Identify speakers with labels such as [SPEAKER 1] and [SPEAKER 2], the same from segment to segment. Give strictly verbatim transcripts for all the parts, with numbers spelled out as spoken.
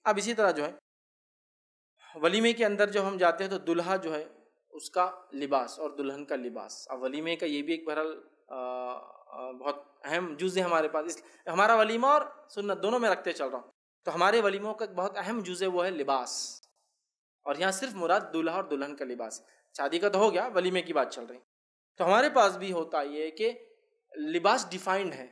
[SPEAKER 1] اب اسی طرح جو ہے ولیمے کے اندر جب ہم جاتے ہیں تو دلہا جو ہے اس کا لباس اور دلہن کا لباس. اب ولیمے کا یہ بھی ایک بہرحال بہت اہم جز ہے ہمارے پاس. اس ہمارا ولیمہ اور سنت دونوں میں رکھتے چل رہا ہوں. تو ہمارے ولیموں کا ایک بہت اہم جز ہے وہ ہے لباس. اور یہاں صرف مراد دلہا اور دلہن کا لباس ہے. شادی کا تو ہو گیا, ولیمے کی بات چل رہی. تو ہمارے پاس بھی ہوتا یہ کہ لباس ڈیفائنڈ ہے,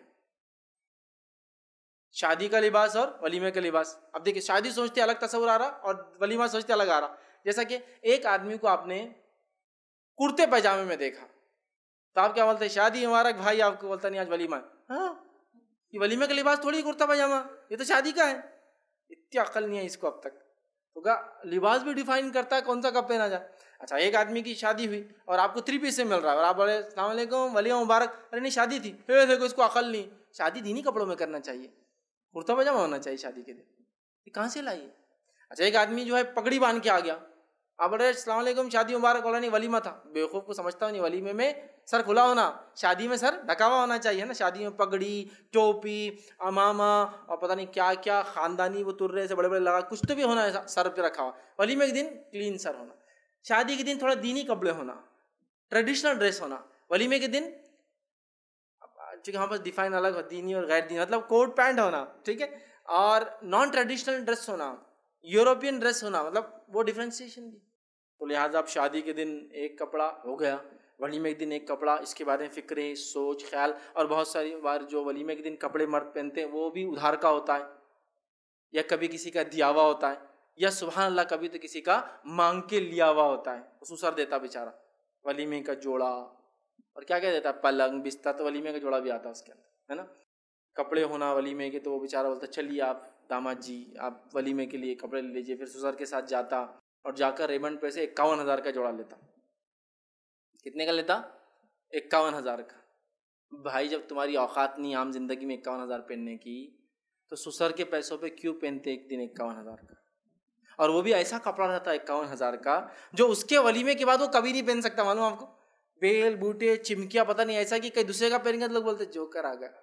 [SPEAKER 1] شادی کا لباس اور ولیمے کا لباس. اب دیکھیں شادی سوچتے الگ تصور آ رہا اور ولیمہ سوچتے الگ آ رہا. جیسا کہ ایک آدمی کو آپ نے کرتے پاجامے میں دیکھا تو آپ کیا بولتے ہیں, شادی مبارک بھائی. آپ کو بولتا نہیں آج ولیمہ ہے. ہاں یہ ولیمے کا لباس تھوڑی کرتا پاجامہ, یہ تو شادی کا ہے. اتنی عقل نہیں ہے اس کو اب تک. تو کہا لباس بھی ڈیفائن کرتا ہے کون سا کب پہنا جائے. اچھا ایک آدمی کی شادی ہوئی اور آپ کو تھری پیس سے مل رہا ہے اور آپ بولے السلام علیکم ولیمہ مبارک. ارے نہیں شادی تھی. پھر دیکھو اس کو عقل نہیں. شادی دینی کپڑوں میں کرنا چاہیے, کرتا پاجامہ ہونا چاہیے شادی کے دن. یہ کہاں سے لائیے. اچھا ایک آدمی جو ہے پگڑی باندھ کے آ گیا, آپ بولے السلام علیکم شادی مبارک. بولا نہیں ولیمہ تھا. بیوقوف کو سمجھتا ہوں نہیں, ولیمے میں سر کھلا ہونا, شادی میں سر ڈھکا ہوا ہونا چاہیے نا. شادی میں پگڑی, ٹوپی, امامہ اور پتہ نہیں کیا کیا خاندانی وہ ترے سے بڑے بڑے لگا, کچھ تو بھی ہونا ہے سر پہ رکھا ہوا. ولیمے کے دن کلین سر ہونا, شادی کے دن تھوڑا دینی کپڑے ہونا, ٹریڈیشنل ڈریس ہونا. ولیمے کے دن چونکہ ہمارے پاس ڈیفائن الگ ہو, دینی اور غیر دینی, مطلب کوٹ پینٹ ہونا, ٹھیک ہے, اور نان ٹریڈیشنل ڈریس ہونا, یوروپین ڈریس ہونا, مطلب وہ ڈفرینسیشن بھی. تو لہٰذا اب شادی کے دن ایک کپڑا ہو گیا, ولیمے کے دن ایک کپڑا, اس کے بارے میں فکریں, سوچ, خیال. اور بہت ساری بار جو ولیمے کے دن کپڑے مرد پہنتے ہیں وہ بھی ادھار کا ہوتا ہے, یا کبھی کسی کا دیا ہوا ہوتا ہے, یا سبحان اللہ کبھی تو کسی کا مانگ کے لیا ہوا ہوتا ہے, سسر دیتا بیچارہ ولیمے کا جوڑا. اور کیا کیا دیتا ہے, پلنگ بستر, تو ولیمے کا جوڑا بھی آتا ہے اس کے اندر, ہے نا. کپڑے ہونا ولیمے کے, تو وہ بیچارہ بولتا چلیے آپ داماد جی آپ ولیمے کے لیے کپڑے لے لیجیے. پھر سسر کے ساتھ جاتا اور جا کر ریمنڈ پہ سے اکاون ہزار کا جوڑا لیتا. کتنے کا لیتا؟ اکاون ہزار کا. بھائی جب تمہاری اوقات نہیں عام زندگی میں اکاون ہزار پہننے کی, تو سسر کے پیسوں پہ کیوں پہنتے ایک دن اکاون ہزار کا؟ اور وہ بھی ایسا کپڑا رہتا ہے اکاون ہزار کا جو اس کے ولیمے کے بعد وہ کبھی نہیں پہن سکتا. معلوم آپ کو, بیل بوٹے چمکیاں پتہ نہیں ایسا کہ کہیں دوسرے کا پہن گے تو لوگ بولتے جوکر آ گیا.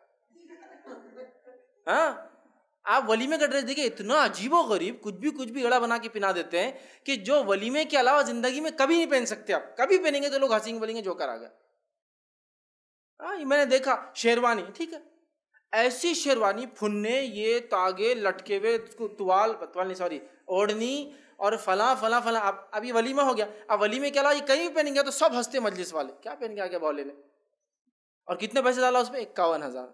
[SPEAKER 1] ہاں آپ ولیمے کا ڈریس دیکھیں, اتنا عجیب و غریب, کچھ بھی کچھ بھی اڑا بنا کے پہنا دیتے ہیں کہ جو ولیمے کے علاوہ زندگی میں کبھی نہیں پہن سکتے. آپ کبھی پہنیں گے تو لوگ ہنسیں گے, بولیں گے جوکر آ گیا. ہاں میں نے دیکھا شیروانی, ٹھیک ہے, ایسی شیروانی پھنے, یہ تاگے لٹکے ہوئے, توال توال نہیں سوری اوڑھنی اور فلاں فلاں فلاں. اب اب یہ ولیمہ ہو گیا. اب ولیمے کے علاوہ یہ کہیں بھی پہنیں گے تو سب ہنستے مجلس والے, کیا پہن کے آ گیا بولے نے. اور کتنے پیسے ڈالا اس میں؟ اکاون ہزار.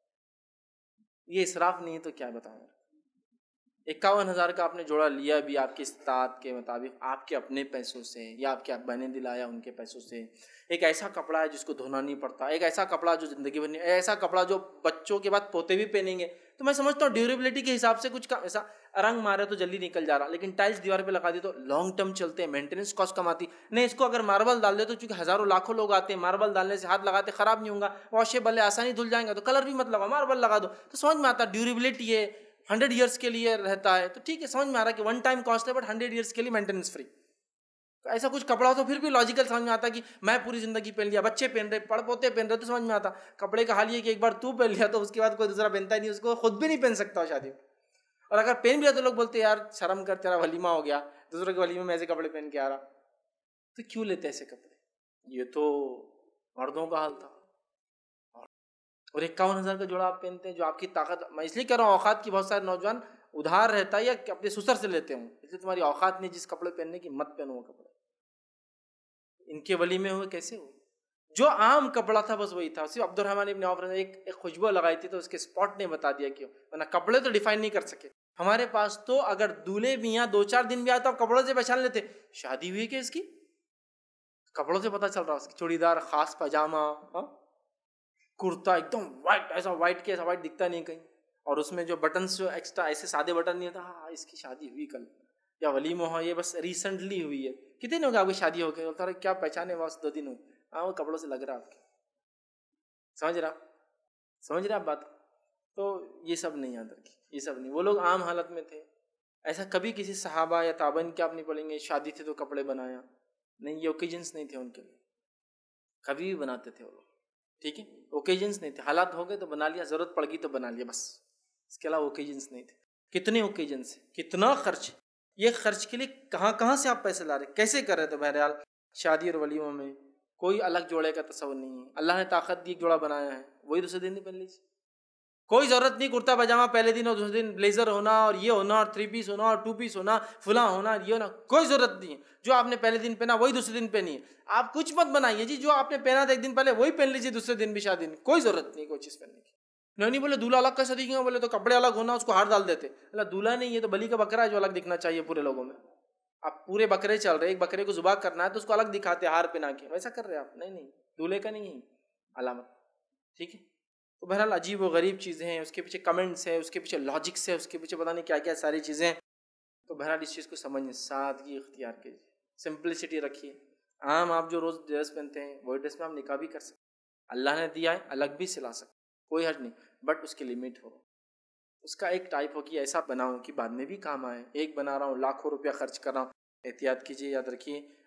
[SPEAKER 1] یہ اسراف نہیں ہے تو کیا بتاؤں. اکاون ہزار کا آپ نے جوڑا لیا بھی آپ کی استطاعت کے مطابق, آپ کے اپنے پیسوں سے یا آپ کے ابا نے دلایا ان کے پیسوں سے. ایک ایسا کپڑا ہے جس کو دھونا نہیں پڑتا, ایک ایسا کپڑا جو زندگی بھر نہیں, ایسا کپڑا جو بچوں کے بعد پوتے بھی پہنیں گے. تو میں سمجھتا ہوں ڈیوریبلٹی کے حساب سے کچھ ایسا, رنگ مارے تو جلدی نکل جا رہا, لیکن ٹائلس دیوار پہ لگا دی تو لانگ ٹرم چلتے ہیں, مینٹیننس کاسٹ کم آتی. نہیں اس کو اگر ماربل ڈال دے تو چونکہ ہزاروں لاکھوں لوگ آتے ہیں, ماربل ڈالنے سے ہاتھ لگاتے خراب نہیں ہوں گا, واشیبل ہے آسانی دھل جائیں گا, تو کلر بھی مت لگاؤ, ماربل لگا دو. تو سمجھ میں آتا ڈیوریبلٹی ہے, ہنڈریڈ ایئرس کے لیے رہتا ہے, تو ٹھیک ہے سمجھ میں آ رہا ہے کہ ون ٹائم کاسٹ ہے بٹ ہنڈریڈ ایئرس کے لیے مینٹیننس فری. تو ایسا کچھ کپڑا ہو تو پھر بھی لاجیکل سمجھ میں آتا کہ میں پوری زندگی پہن لیا, بچے پہن رہے, پڑ پوتے پہن رہے, تو سمجھ میں آتا. کپڑے کا حال یہ کہ ایک بار تو پہن لیا تو اس کے بعد کوئی دوسرا پہنتا ہی نہیں, اس کو خود بھی نہیں پہن سکتا ہو شادی میں. اور اگر پہن بھی لیا تو لوگ بولتے یار شرم کر, تیرا ولیمہ ہو گیا, دوسروں کے ولیمے میں ایسے کپڑے پہن کے آ رہا. تو کیوں لیتے ایسے کپڑے؟ یہ تو مردوں کا حال تھا. اور اکاون ہزار کا جوڑا آپ پہنتے ہیں جو آپ کی طاقت, میں اس لیے کہہ رہا ہوں اوقات کی بہت سارے نوجوان ادھار رہتا ہے یا اپنے سسر سے لیتے ہوں, اس لیے تمہاری اوقات نہیں جس کپڑے پہننے کی, مت پہنو وہ کپڑے. ان کے ولیمے ہوئے کیسے ہوئے؟ جو عام کپڑا تھا بس وہی تھا. صرف عبد الرحمن ابن عوف نے ایک ایک خوشبو لگائی تھی تو اس کے اسپاٹ نے بتا دیا کیوں, ورنہ کپڑے تو ڈیفائن نہیں کر سکے. ہمارے پاس تو اگر دولہے میاں دو چار دن بھی آئے تو آپ کپڑوں سے پہچان لیتے شادی ہوئی کہ اس کی, کپڑوں سے پتہ چل رہا. اس کی چوڑی دار خاص پاجامہ, کرتا ایک دم وائٹ, ایسا وائٹ کے ایسا وائٹ دکھتا نہیں کہیں, اور اس میں جو بٹنس جو ایکسٹرا ایسے سادے بٹن نہیں ہوتا, ہاں اس کی شادی ہوئی کل یا ولیمہ ہو, یہ بس ریسنٹلی ہوئی ہے. کتنے دن ہو گیا آپ کی شادی ہو گئی؟ بولتا رہے کیا پہچانے بس دو دن ہوئے. ہاں وہ کپڑوں سے لگ رہا آپ کے, سمجھ رہا سمجھ رہا آپ بات. تو یہ سب نہیں یاد رکھی, یہ سب نہیں. وہ لوگ عام حالت میں تھے. ایسا کبھی کسی صحابہ یا تابعین کے آپ نہیں پڑھیں گے شادی تھی تو کپڑے بنایا, نہیں, یہ اوکیجنس نہیں تھے ان کے لیے. کبھی بھی بناتے تھے وہ لوگ, ٹھیک ہے, اوکیجنس نہیں تھے. حالات ہو گئے تو بنا لیا, ضرورت پڑ گئی تو بنا لیا, بس. اس کے علاوہ اوکیجنس نہیں تھے. کتنے اوکیجن سے کتنا خرچ. یہ خرچ کے لیے کہاں کہاں سے آپ پیسے لا رہے, کیسے کر رہے؟ تو بہرحال شادی اور ولیموں میں کوئی الگ جوڑے کا تصور نہیں ہے. اللہ نے طاقت دی ایک جوڑا بنایا ہے, وہی دوسرے دن نہیں پہن لیجیے. کوئی ضرورت نہیں کرتا پاجامہ پہلے دن اور دوسرے دن بلیزر ہونا اور یہ ہونا اور تھری پیس ہونا اور ٹو پیس ہونا فلاں ہونا یہ ہونا, کوئی ضرورت نہیں ہے. جو آپ نے پہلے دن پہنا وہی دوسرے دن پہنیے. آپ کچھ مت بنائیے جی, جو آپ نے پہنا تھا ایک دن پہلے وہی پہن لیجیے دوسرے دن بھی شادی میں, کوئی ضرورت نہیں کوئی چیز پہننے کی. نہیں نہیں بولے دولہا الگ کیسے دکھیں گے, بولے تو کپڑے الگ ہونا, اس کو ہار ڈال دیتے. اللہ دولہا نہیں, یہ تو بلی کا بکرا ہے جو الگ دکھنا چاہیے پورے لوگوں میں. آپ پورے بکرے چل رہے, ایک بکرے کو ذبح کرنا ہے تو اس کو الگ دکھاتے ہار پہنا کے, ویسا کر رہے آپ. نہیں نہیں, دولہے کا نہیں ہے علامت. ٹھیک ہے. تو بہرحال عجیب و غریب چیزیں ہیں, اس کے پیچھے کمنٹس ہیں, اس کے پیچھے لاجکس ہے, اس کے پیچھے پتہ نہیں کیا کیا ساری چیزیں ہیں. تو بہرحال اس چیز کو سمجھیں, سادگی اختیار کیجیے, سمپلسٹی رکھیے. عام آپ جو روز ڈریس پہنتے ہیں وہی ڈریس میں آپ نکاح بھی کر سکتے, اللہ نے دیا ہے الگ بھی سلا سکتے, کوئی حرج نہیں, بٹ اس کی لمٹ ہو. اس کا ایک ٹائپ ہو کہ ایسا بناؤں کہ بعد میں بھی کام آئے. ایک بنا رہا ہوں لاکھوں روپیہ خرچ کر رہا ہوں, احتیاط کیجیے. یاد رکھیے